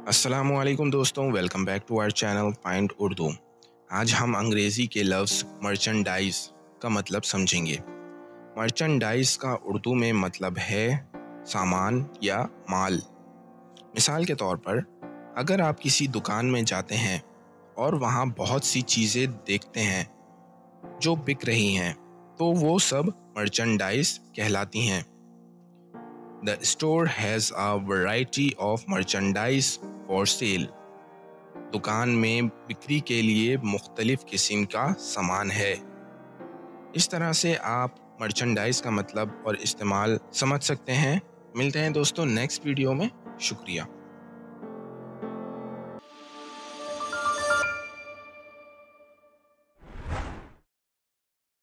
अस्सलामुअलैकुम दोस्तों, welcome back to our channel find Urdu. आज हम अंग्रेज़ी के लफ्ज़ मर्चेंडाइज़ का मतलब समझेंगे। मर्चेंडाइज़ का उर्दू में मतलब है सामान या माल। मिसाल के तौर पर, अगर आप किसी दुकान में जाते हैं और वहाँ बहुत सी चीज़ें देखते हैं जो बिक रही हैं, तो वो सब मर्चेंडाइज़ कहलाती हैं। The store has a variety of merchandise for sale. दुकान में बिक्री के लिए मुख्तलिफ किस्म का सामान है। इस तरह से आप मर्चेंडाइज का मतलब और इस्तेमाल समझ सकते हैं। मिलते हैं दोस्तों नेक्स्ट वीडियो में। शुक्रिया।